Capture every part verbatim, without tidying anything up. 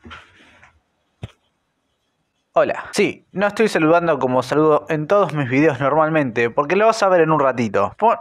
Hola. Sí, no estoy saludando como saludo en todos mis videos normalmente, porque lo vas a ver en un ratito. Pon...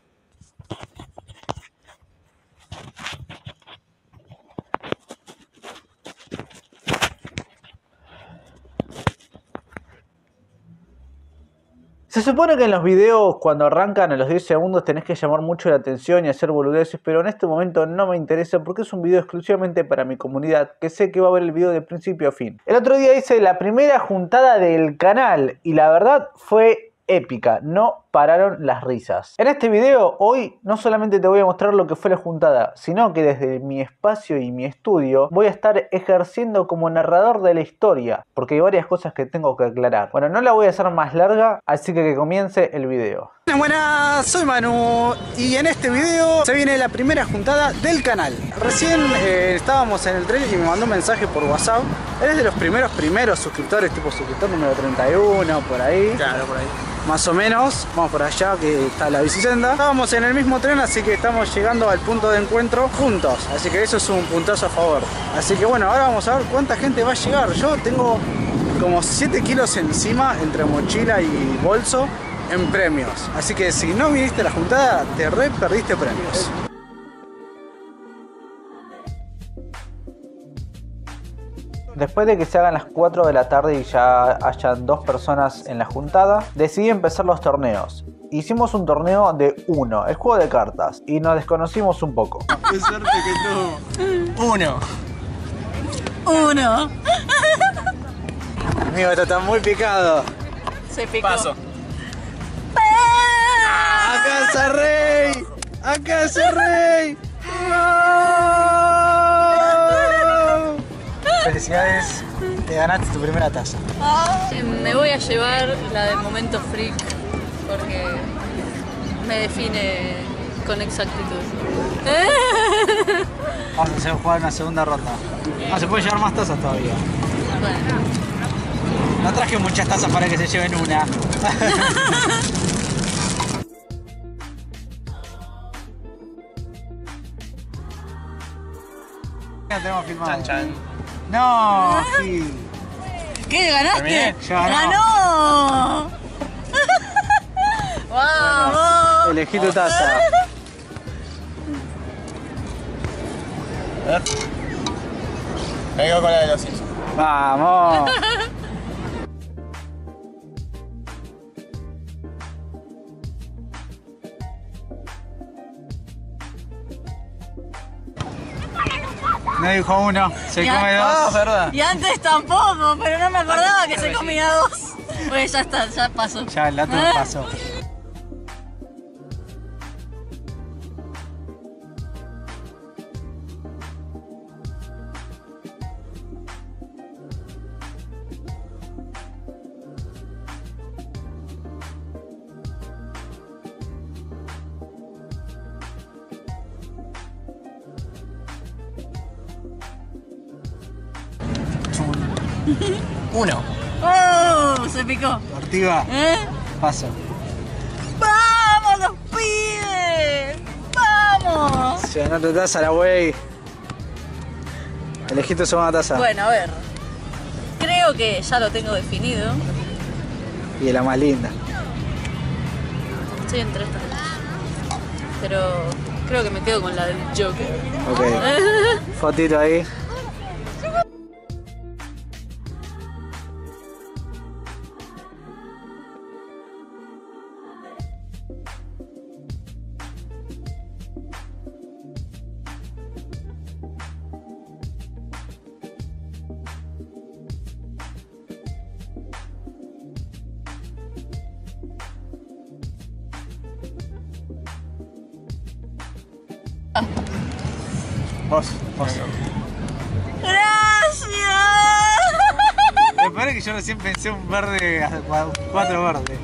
Se supone que en los videos cuando arrancan a los diez segundos tenés que llamar mucho la atención y hacer boludeces, pero en este momento no me interesa porque es un video exclusivamente para mi comunidad que sé que va a ver el video de principio a fin. El otro día hice la primera juntada del canal y la verdad fue épica, no pararon las risas. En este video hoy no solamente te voy a mostrar lo que fue la juntada, sino que desde mi espacio y mi estudio voy a estar ejerciendo como narrador de la historia, porque hay varias cosas que tengo que aclarar. Bueno, no la voy a hacer más larga, así que que comience el video. Buenas, soy Manu y en este video se viene la primera juntada del canal. Recién eh, estábamos en el trailer y me mandó un mensaje por WhatsApp. Eres de los primeros primeros suscriptores, tipo suscriptor número treinta y uno, por ahí. Claro, por ahí. Más o menos, vamos por allá que está la bicisenda. Estábamos en el mismo tren, así que estamos llegando al punto de encuentro juntos. Así que eso es un puntazo a favor. Así que bueno, ahora vamos a ver cuánta gente va a llegar. Yo tengo como siete kilos encima entre mochila y bolso en premios. Así que si no viniste a la juntada, te re perdiste premios. Después de que se hagan las cuatro de la tarde y ya hayan dos personas en la juntada, decidí empezar los torneos. Hicimos un torneo de uno, el juego de cartas, y nos desconocimos un poco. Qué suerte que no. Uno. Uno. Amigo, esto está muy picado. Se picó. Paso. ¡A casa rey! ¡A casa rey! Felicidades, te ganaste tu primera taza. Me voy a llevar la del momento freak porque me define con exactitud. Vamos a hacer jugar una segunda ronda. Ah, se pueden llevar más tazas todavía. Bueno. No traje muchas tazas para que se lleven una. Ya tenemos filmado. Chan chan. No, sí. ¿Qué? ¿Ganaste? Terminé. Ya ganó. ¡Ganó! ¡Vamos! Elegí tu taza. A ver. Me quedo con la de los Simpsons. Vamos. No dijo uno, se Ya. come Ah, dos. verdad. Y antes tampoco, pero no me acordaba que se comía dos. Pues ya está, ya pasó. Ya, el dato pasó. Uno. ¡Oh! Se picó. Ortiga, ¿Eh? paso. ¡Vamos, los pibes! ¡Vamos! Se ganó tu taza, la wey. Elegí tu segunda taza. Bueno, a ver. Creo que ya lo tengo definido. Y la más linda. Estoy entre estas dos. Pero creo que me quedo con la del Joker. Ok. Fotito ahí. Vos, vos. ¡Gracias! Me parece que yo recién pensé un verde, cuatro verdes.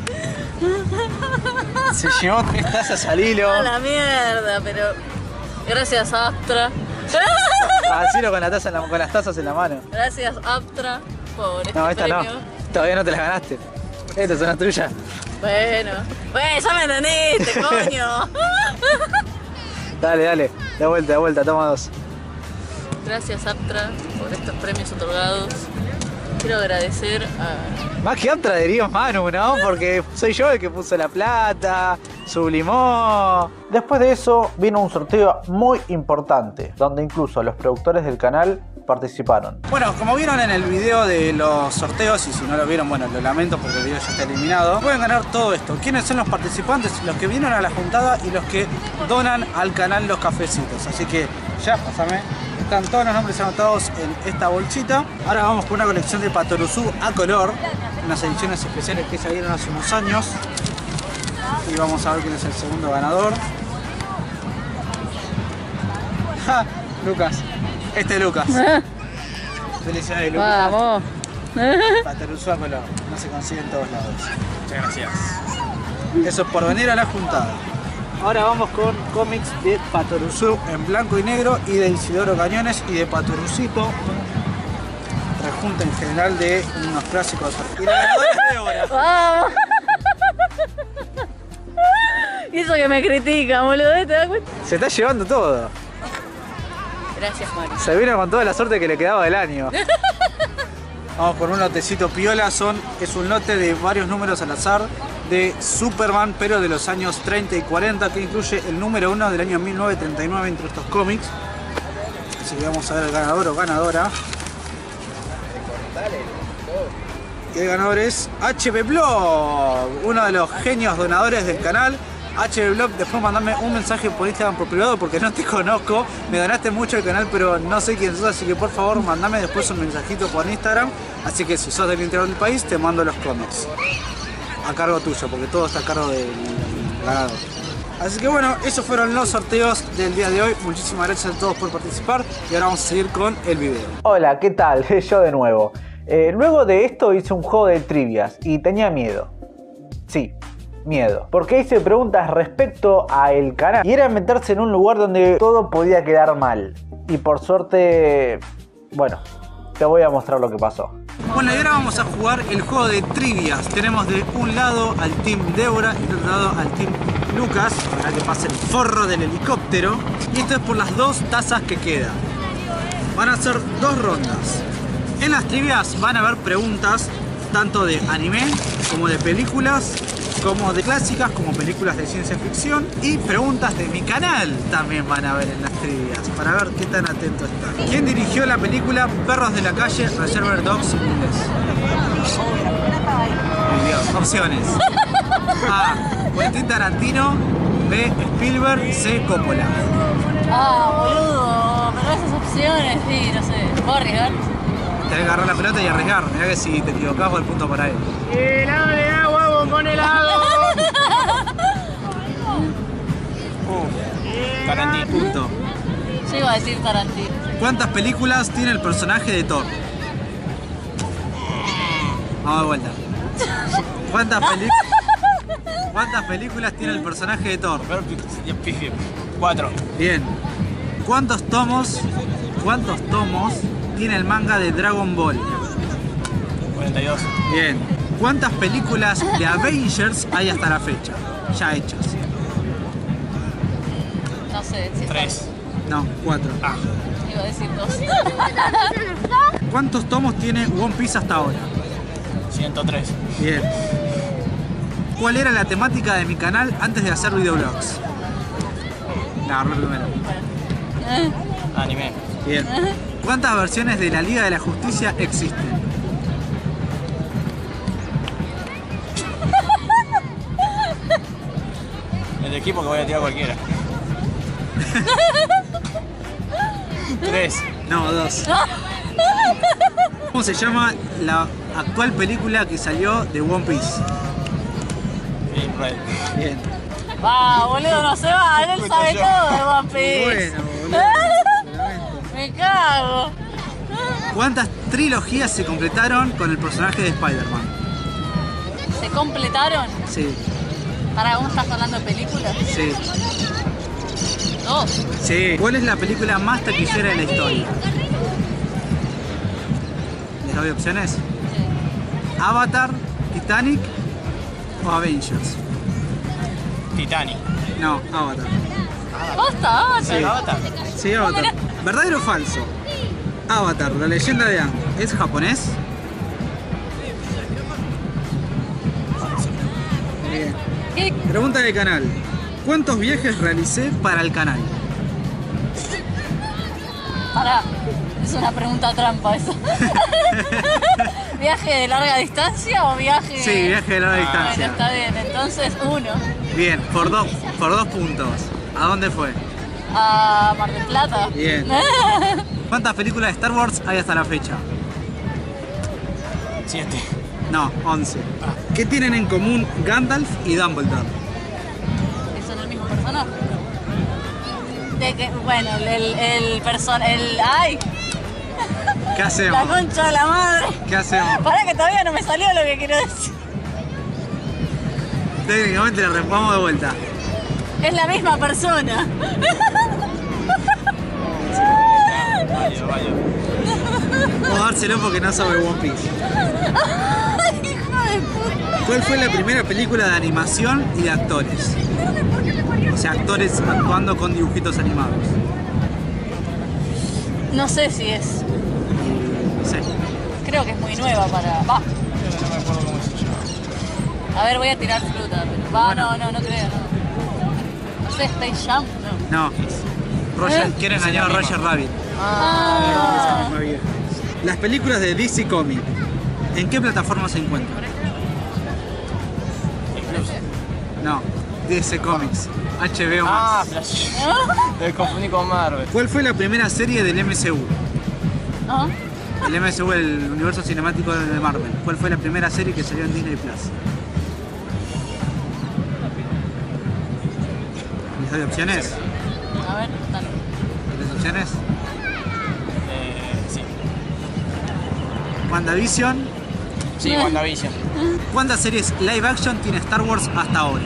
Se llevó tres tazas al hilo. A la mierda, pero gracias Aptra. Así con, la taza en la, con las tazas en la mano. Gracias Aptra por este No, esta premio. no. Todavía no te las ganaste. Estas son las tuyas. Bueno, bueno, ya me entendiste, coño. Dale, dale. Da vuelta, da vuelta, toma dos. Gracias Aptra por estos premios otorgados. Quiero agradecer a... Más que Aptra diría Manu, ¿no? Porque soy yo el que puso la plata, sublimó. Después de eso vino un sorteo muy importante, donde incluso los productores del canal participaron. Bueno, como vieron en el video de los sorteos, y si no lo vieron, bueno, lo lamento porque el video ya está eliminado, pueden ganar todo esto. ¿Quiénes son los participantes? Los que vinieron a la juntada y los que donan al canal los cafecitos. Así que ya, pásame. Están todos los nombres anotados en esta bolsita. Ahora vamos con una colección de Patoruzú a color, unas ediciones especiales que salieron hace unos años. Y vamos a ver quién es el segundo ganador. ¡Ja! Lucas. Este es Lucas. Felicidades, Lucas. Vamos. Patoruzú a color. No se consigue en todos lados. Muchas gracias. Eso es por venir a la juntada. Ahora vamos con cómics de Patoruzú en blanco y negro y de Isidoro Cañones y de Patorucito. Rejunta en general de unos clásicos. Y la ganadora es Débora. Vamos. Y eso que me critican, boludo, ¿te das cuenta? Se está llevando todo. Gracias, Mari. Se vino con toda la suerte que le quedaba del año. Vamos con un lotecito piola. Son, es un lote de varios números al azar de Superman, pero de los años treinta y cuarenta, que incluye el número uno del año mil novecientos treinta y nueve entre estos cómics. Así que vamos a ver el ganador o ganadora. Y el ganador es H B Blog, uno de los genios donadores del canal. H B Blog, después mandame un mensaje por Instagram por privado porque no te conozco, me donaste mucho al canal pero no sé quién sos, así que por favor mandame después un mensajito por Instagram. Así que si sos del interior del país te mando los cómics a cargo tuyo, porque todo está a cargo del ganador. Así que bueno, esos fueron los sorteos del día de hoy. Muchísimas gracias a todos por participar y ahora vamos a seguir con el video. Hola, ¿qué tal? Yo de nuevo. Eh, luego de esto hice un juego de trivias y tenía miedo. Sí, miedo. Porque hice preguntas respecto al canal y era meterse en un lugar donde todo podía quedar mal. Y por suerte, bueno, te voy a mostrar lo que pasó. Bueno, y ahora vamos a jugar el juego de trivias. Tenemos de un lado al team Débora y del otro lado al team Lucas, para que pase el forro del helicóptero. Y esto es por las dos tazas que quedan. Van a ser dos rondas. En las trivias van a haber preguntas tanto de anime como de películas, como de clásicas, como películas de ciencia ficción, y preguntas de mi canal también van a ver en las trivias, para ver qué tan atento están. ¿Quién dirigió la película Perros de la Calle, Reservoir Dogs en inglés? Opciones: A. Quentin Tarantino, B. Spielberg, C. Coppola. Ah, boludo, pero esas opciones, sí, no sé. ¿Puedo arriesgar? Tenés que agarrar la pelota y arriesgar. Mirá que si te equivocás, va el punto para él. ¡Helado de agua, bombón helado! Tarantino. Punto. Yo iba a decir Tarantino. ¿Cuántas películas tiene el personaje de Thor? Vamos de vuelta. ¿Cuántas, peli ¿Cuántas películas tiene el personaje de Thor? Cuatro. Bien. ¿Cuántos tomos, cuántos tomos tiene el manga de Dragon Ball? cuarenta y dos. Bien. ¿Cuántas películas de Avengers hay hasta la fecha? Ya hechas. No sé. Si Tres. No, cuatro. Ah. Iba a decir dos. ¿Cuántos tomos tiene One Piece hasta ahora? ciento tres. Bien. ¿Cuál era la temática de mi canal antes de hacer videoblogs? La agarré primero. Anime. Bien. ¿Cuántas versiones de la Liga de la Justicia existen? El equipo que voy a tirar cualquiera. Tres. No, dos. ¿Cómo se llama la actual película que salió de One Piece? Film Red. Bien. Va, boludo, no se va. Él sabe todo de One Piece. Bueno, boludo. Me cago. ¿Cuántas trilogías se completaron con el personaje de Spider-Man? ¿Se completaron? Sí, ¿Para vos estás hablando de películas? sí, Dos. sí. ¿Cuál es la película más taquillera de la historia? ¿Les doy opciones? Sí. ¿Avatar, Titanic o Avengers? Titanic. No, Avatar. ¿Posta? Sí. Avatar. Sí, Avatar. ¿Verdadero o falso? Avatar, la leyenda de Aang, ¿es japonés? Bien. ¿Qué? Pregunta del canal. ¿Cuántos viajes realicé para el canal? Pará, es una pregunta trampa eso. ¿Viaje de larga distancia o viaje...? Sí, viaje de larga distancia. Bueno, está bien, entonces uno. Bien, por dos, por dos puntos. ¿A dónde fue? A Mar del Plata. Bien. ¿Cuántas películas de Star Wars hay hasta la fecha? Siete. No, once. ¿Qué tienen en común Gandalf y Dumbledore? Que son el mismo personaje. De que, bueno, el, el person... el... ¡Ay! ¿Qué hacemos? La concha de la madre. ¿Qué hacemos? Pará que todavía no me salió lo que quiero decir. Técnicamente le respondamos de vuelta. Es la misma persona. Válido, válido. Vamos a dárselo porque no sabe One Piece. Ay, hijo de puta. ¿Cuál fue la primera película de animación y de actores? O sea, actores actuando con dibujitos animados. No sé si es. Sí. Creo que es muy nueva para... Va. No me acuerdo cómo se llama. A ver, voy a tirar fruta, pero... Va, no, no, no creo, no. No sé, Space Jam, no. No. Roger, ¿Eh? quiere engañar a Roger Rabbit. Ah. Muy bien. Las películas de D C Comics, ¿en qué plataforma se encuentran? No, D C Comics, H B O Ah, Max. Flash. Me confundí con Marvel. ¿Cuál fue la primera serie del M C U? ¿Ah? El M C U, el universo cinemático de Marvel. ¿Cuál fue la primera serie que salió en Disney Plus? ¿Les doy opciones? A ver, dale. ¿Les doy opciones? Eh, sí. WandaVision. Sí, WandaVision. ¿Cuántas series live action tiene Star Wars hasta ahora?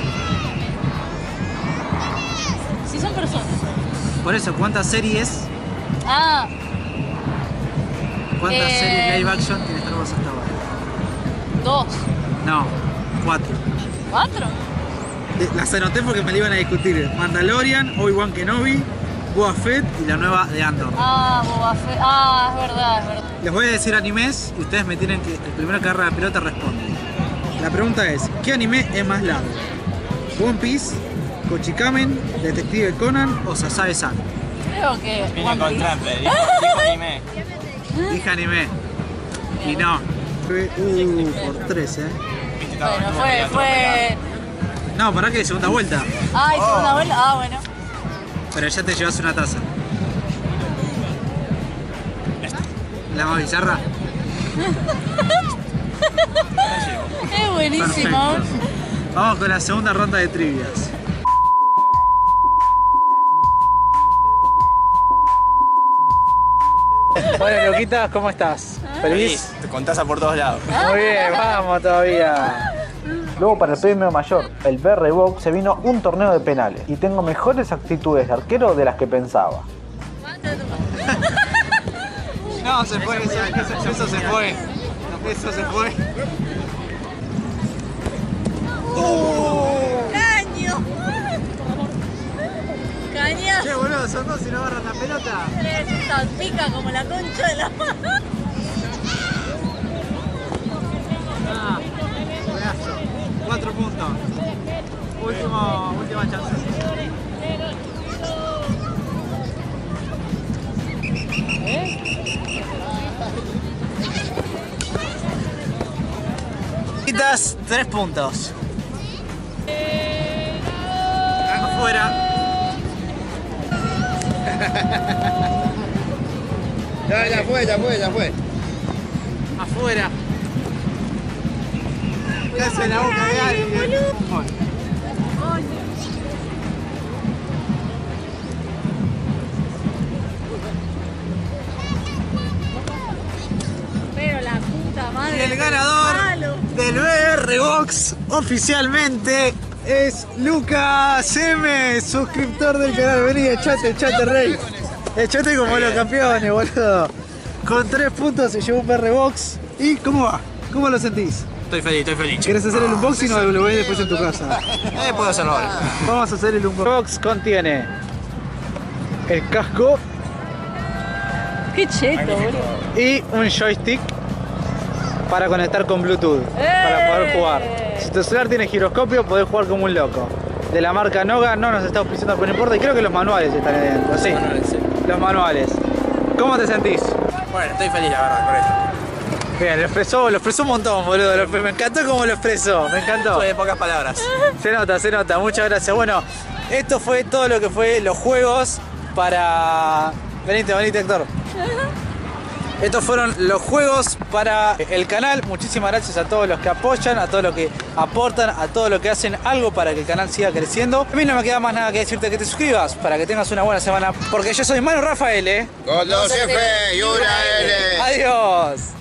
Si son personas. Por eso, ¿cuántas series? Ah, ¿Cuántas Eh, series live action tiene Star Wars hasta ahora? dos. No, cuatro. ¿Cuatro? Eh, Las anoté porque me la iban a discutir. Mandalorian, Obi-Wan Kenobi, Boba Fett y la nueva de Andor. Ah, Boba Fett. Ah, es verdad, es verdad. Les voy a decir animes y ustedes me tienen que... El primero que agarra la pelota responde. La pregunta es, ¿qué anime es más largo? ¿One Piece, Kochikamen, Detective Conan o Sasae-san? Creo que... Viene One con Piece. trampa. Dijo, dijo anime. Dije anime. Y no. Fue uh, por tres, ¿eh? Viste, estaba- Bueno, estuvo fue, medio fue... No, ¿para qué? Segunda vuelta. Ay, Oh. segunda vuelta. Ah, bueno. Pero ya te llevas una taza. La más bizarra. Es buenísimo. Perfecto. Vamos con la segunda ronda de trivias. Bueno, Luquitas, ¿cómo estás? Feliz. Te contás por todos lados. Muy bien, vamos todavía. Luego para el premio mayor, el B R Box, se vino un torneo de penales y tengo mejores actitudes de arquero de las que pensaba. No, se fue, eso, eso, eso se fue. Eso se fue. ¡Caño! ¡Cañazo! Che, boludo, son dos y no agarran la pelota. Esta pica como la concha de la mano. Ah, pedazo. Cuatro puntos. Último, última chance. Quitas tres puntos. Afuera. Ya, ya fue, ya fue, ya fue. Afuera. Casi en la boca de alguien. Pero la puta madre. Y el ganador Palo. del B R Box oficialmente es Lucas M, suscriptor del canal. Vení, echate, echate, rey. Echate como los campeones, boludo. Con tres puntos se llevó un B R Box. ¿Y cómo va? ¿Cómo lo sentís? Estoy feliz, estoy feliz. ¿Querés hacer el unboxing o lo ves después en tu casa? Eh, puedo hacerlo ahora. Vamos a hacer el unboxing. El box contiene el casco, Qué cheto, boludo. Y un joystick para conectar con Bluetooth, ¡Eh! para poder jugar. Si tu celular tiene giroscopio, podés jugar como un loco. De la marca Noga, no nos está auspiciando, pero no importa. Y creo que los manuales están ahí dentro. Sí, Los manuales, sí. los manuales. ¿Cómo te sentís? Bueno, estoy feliz, la verdad, por eso. Bien, lo expresó, lo expresó un montón, boludo. Lo- me encantó cómo lo expresó, me encantó. Soy de pocas palabras. Se nota, se nota, muchas gracias. Bueno, esto fue todo lo que fue los juegos para... Venite, venite, Héctor. Estos fueron los juegos para el canal. Muchísimas gracias a todos los que apoyan, a todos los que aportan, a todos los que hacen algo para que el canal siga creciendo. A mí no me queda más nada que decirte que te suscribas para que tengas una buena semana. Porque yo soy Manu Rafael, ¿eh? Con dos F y una L. Adiós.